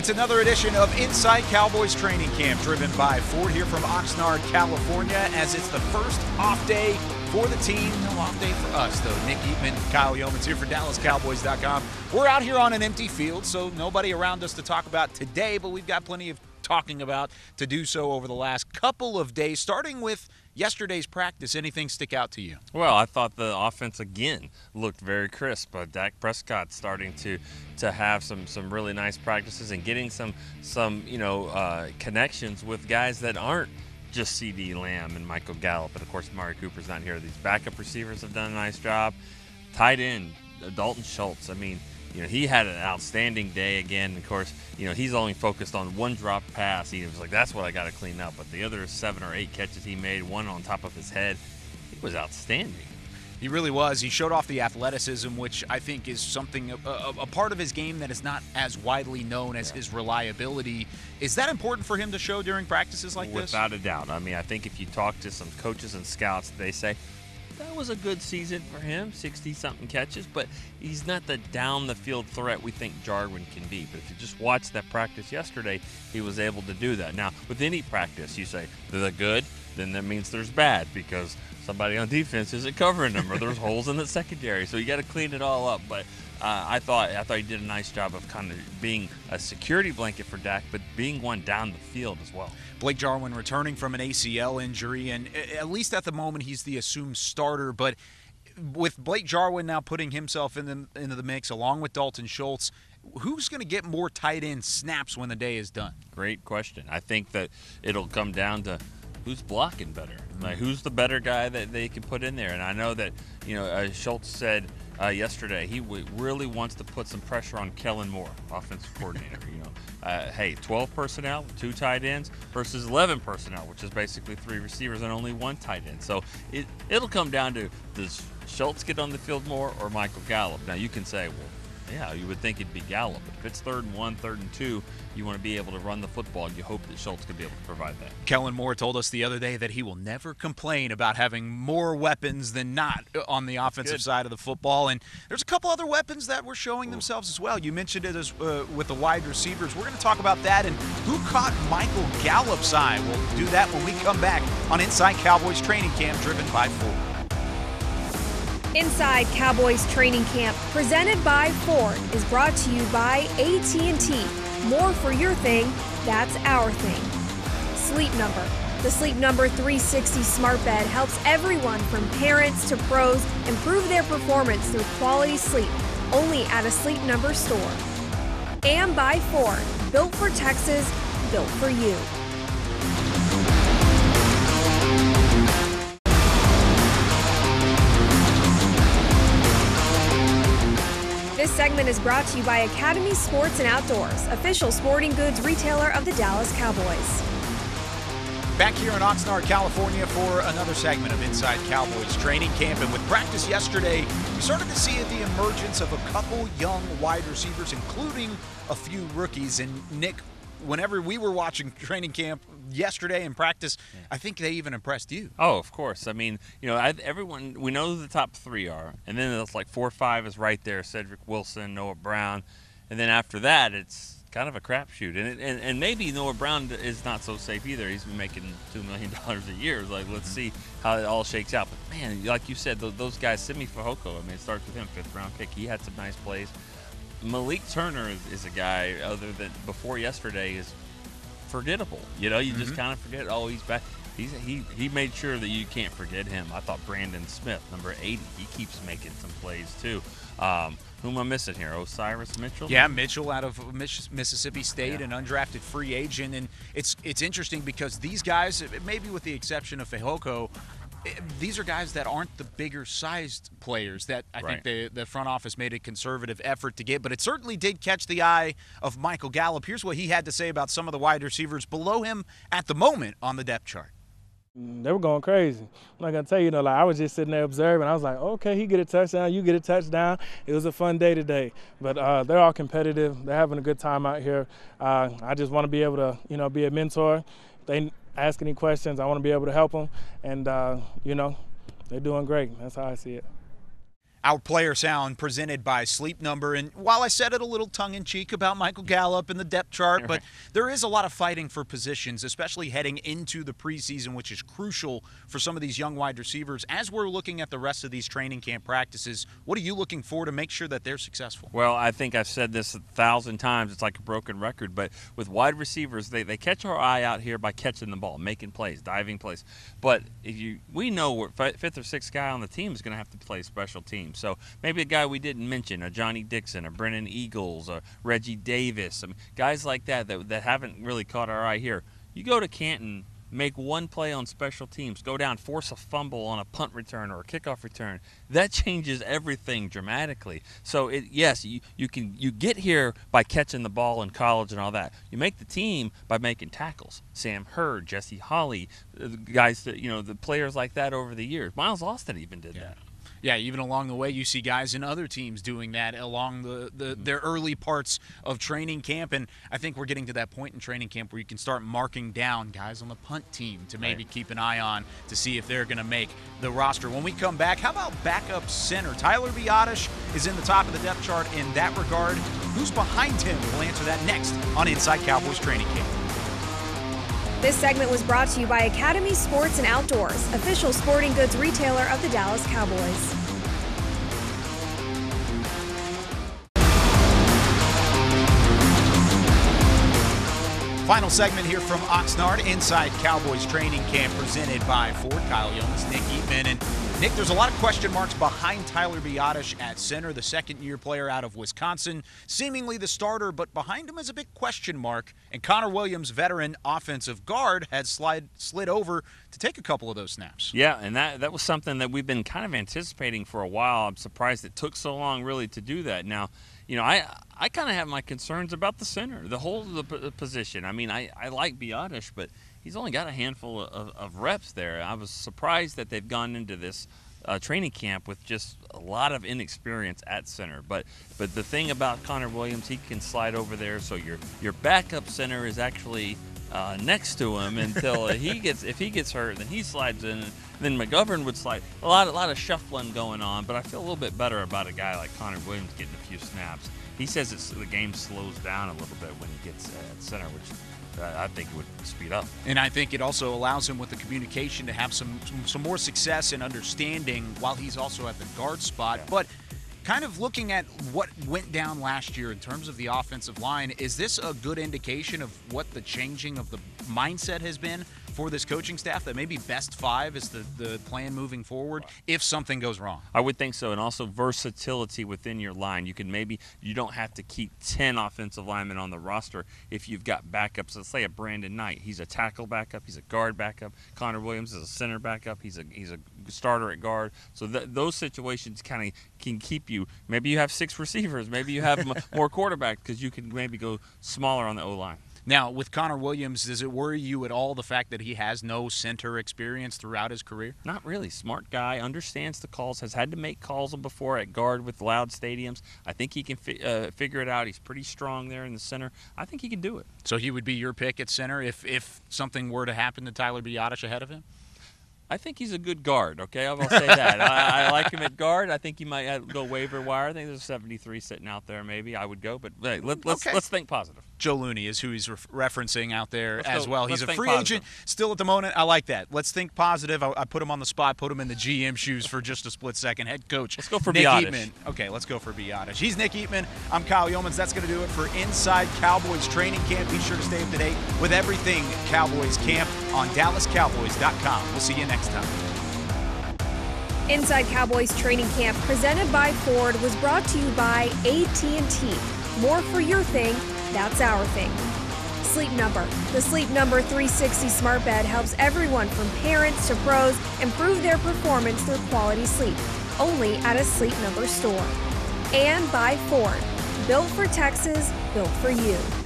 It's another edition of Inside Cowboys Training Camp, driven by Ford here from Oxnard, California, as it's the first off day for the team. No off day for us, though. Nick Eatman, Kyle Yeomans here for DallasCowboys.com. We're out here on an empty field, so nobody around us to talk about today, but we've got plenty of talking about to do so over the last couple of days, starting with yesterday's practice. Anything stick out to you? Well, I thought the offense again looked very crisp. Dak Prescott starting to have some really nice practices and getting some connections with guys that aren't just CeeDee Lamb and Michael Gallup. And of course, Amari Cooper's not here. These backup receivers have done a nice job. Tight end Dalton Schultz. I mean, he had an outstanding day again. Of course, he's only focused on one drop pass. He was like, that's what I got to clean up. But the other 7 or 8 catches he made, one on top of his head, he was outstanding. He really was. He showed off the athleticism, which I think is something, a part of his game that is not as widely known as his reliability. Is that important for him to show during practices like this? Without a doubt. I mean, I think if you talk to some coaches and scouts, they say, that was a good season for him, 60-something catches, but he's not the down-the-field threat we think Jarwin can be. But if you just watch that practice yesterday, he was able to do that. Now, with any practice, you say, they're good, then that means there's bad because somebody on defense isn't covering them or there's holes in the secondary. So you got to clean it all up. But I thought he did a nice job of kind of being a security blanket for Dak, but being one down the field as well. Blake Jarwin returning from an ACL injury, and at least at the moment he's the assumed starter. But with Blake Jarwin now putting himself into the mix along with Dalton Schultz, who's going to get more tight end snaps when the day is done? Great question. I think that it'll come down to who's blocking better. Like, who's the better guy that they can put in there? And I know that, Schultz said yesterday he really wants to put some pressure on Kellen Moore, offensive coordinator. 12 personnel, 2 tight ends versus 11 personnel, which is basically 3 receivers and only 1 tight end. So it'll come down to, does Schultz get on the field more or Michael Gallup? Now you can say, well, yeah, you would think it'd be Gallup. But if it's 3rd and 1, 3rd and 2, you want to be able to run the football, and you hope that Schultz could be able to provide that. Kellen Moore told us the other day that he will never complain about having more weapons than not on the offensive side of the football. And there's a couple other weapons that were showing themselves as well. You mentioned it as with the wide receivers. We're going to talk about that and who caught Michael Gallup's eye. We'll do that when we come back on Inside Cowboys Training Camp, driven by Ford. Inside Cowboys Training Camp, presented by Ford, is brought to you by AT&T. More for your thing, that's our thing. Sleep Number. The Sleep Number 360 smart bed helps everyone from parents to pros improve their performance through quality sleep, only at a Sleep Number store. And by Ford, built for Texas, built for you. This segment is brought to you by Academy Sports and Outdoors, official sporting goods retailer of the Dallas Cowboys. Back here in Oxnard, California for another segment of Inside Cowboys Training Camp. And with practice yesterday, we started to see the emergence of a couple young wide receivers, including a few rookies. And Nick, whenever we were watching training camp yesterday in practice, I think they even impressed you. Oh, of course. I mean, everyone, we know who the top 3 are. And then it's like 4 or 5 is right there, Cedric Wilson, Noah Brown. And then after that, it's kind of a crapshoot. And maybe Noah Brown is not so safe either. He's been making $2 million a year. Like, let's see how it all shakes out. But, man, like you said, those guys, Simi Fehoko, I mean, it starts with him, 5th-round pick. He had some nice plays. Malik Turner is a guy, other than before yesterday, is forgettable. You just kind of forget, oh, he's back. He made sure that you can't forget him. I thought Brandon Smith, number 80, he keeps making some plays too. Who am I missing here? Osiris Mitchell? Yeah, Mitchell out of Mississippi State, an undrafted free agent. And it's interesting because these guys, maybe with the exception of Fehoko, these are guys that aren't the bigger-sized players that I think the front office made a conservative effort to get. But it certainly did catch the eye of Michael Gallup. Here's what he had to say about some of the wide receivers below him at the moment on the depth chart. They were going crazy. I'm not going to tell you, I was just sitting there observing. I was like, okay, he get a touchdown, you get a touchdown. It was a fun day today. But they're all competitive. They're having a good time out here. I just want to be able to, be a mentor. They ask any questions, I want to be able to help them. And, they're doing great. That's how I see it. Our player sound presented by Sleep Number. And while I said it a little tongue-in-cheek about Michael Gallup and the depth chart, but there is a lot of fighting for positions, especially heading into the preseason, which is crucial for some of these young wide receivers. As we're looking at the rest of these training camp practices, what are you looking for to make sure that they're successful? Well, I think I've said this 1,000 times. It's like a broken record. But with wide receivers, they catch our eye out here by catching the ball, making plays, diving plays. But we know we're fifth or sixth guy on the team is going to have to play special teams. So maybe a guy we didn't mention, a Johnny Dixon, a Brennan Eagles, a Reggie Davis, guys like that haven't really caught our eye here. You go to Canton, make one play on special teams, go down, force a fumble on a punt return or a kickoff return. That changes everything dramatically. So yes, you get here by catching the ball in college and all that. You make the team by making tackles. Sam Hurd, Jesse Holley, guys that the players like that over the years. Miles Austin even did that. Yeah, even along the way, you see guys in other teams doing that along their early parts of training camp. And I think we're getting to that point in training camp where you can start marking down guys on the punt team to maybe keep an eye on to see if they're going to make the roster. When we come back, how about backup center? Tyler Biadasz is in the top of the depth chart in that regard. Who's behind him? We'll answer that next on Inside Cowboys Training Camp. This segment was brought to you by Academy Sports and Outdoors, official sporting goods retailer of the Dallas Cowboys. Final segment here from Oxnard, Inside Cowboys Training Camp, presented by Ford. Kyle Yeomans, Nick Eatman. And Nick, there's a lot of question marks behind Tyler Biadasz at center, the second-year player out of Wisconsin, seemingly the starter, but behind him is a big question mark. And Connor Williams, veteran offensive guard, had slid over to take a couple of those snaps. Yeah, and that was something that we've been kind of anticipating for a while. I'm surprised it took so long really to do that. Now, I kind of have my concerns about the center, the whole of the position. I mean, I like Biadasz, but he's only got a handful of reps there. I was surprised that they've gone into this training camp with just a lot of inexperience at center. But the thing about Connor Williams, he can slide over there, so your backup center is actually next to him until if he gets hurt, then he slides in. Then McGovern would slide. A lot of shuffling going on, but I feel a little bit better about a guy like Connor Williams getting a few snaps. He says the game slows down a little bit when he gets at center, which I think would speed up. And I think it also allows him with the communication to have some more success and understanding while he's also at the guard spot. Yeah. But kind of looking at what went down last year in terms of the offensive line, is this a good indication of what the changing of the mindset has been for this coaching staff, that maybe best five is the plan moving forward if something goes wrong? I would think so, and also versatility within your line. You don't have to keep 10 offensive linemen on the roster if you've got backups. Let's say a Brandon Knight. He's a tackle backup. He's a guard backup. Connor Williams is a center backup. He's a starter at guard. So those situations kind of can keep you. Maybe you have 6 receivers. Maybe you have more quarterbacks because you can maybe go smaller on the O-line. Now, with Connor Williams, does it worry you at all the fact that he has no center experience throughout his career? Not really. Smart guy, understands the calls, has had to make calls before at guard with loud stadiums. I think he can figure it out. He's pretty strong there in the center. I think he can do it. So he would be your pick at center if something were to happen to Tyler Biadasz ahead of him? I think he's a good guard, okay? I'll say that. I like him at guard. I think he might go waiver wire. I think there's a 73 sitting out there maybe. I would go, but hey, let's think positive. Joe Looney is who he's referencing out there as well. He's a free agent still at the moment. I like that. Let's think positive. I put him on the spot, put him in the GM shoes for just a split second. Head coach. Let's go for Nick Biadasz. Eatman. Okay, let's go for Biadasz. He's Nick Eatman. I'm Kyle Yeomans. That's going to do it for Inside Cowboys Training Camp. Be sure to stay up to date with everything Cowboys Camp on DallasCowboys.com. We'll see you next time. Inside Cowboys Training Camp, presented by Ford, was brought to you by AT&T. More for your thing, that's our thing. Sleep Number. The Sleep Number 360 smart bed helps everyone from parents to pros improve their performance through quality sleep. Only at a Sleep Number store. And by Ford. Built for Texas, built for you.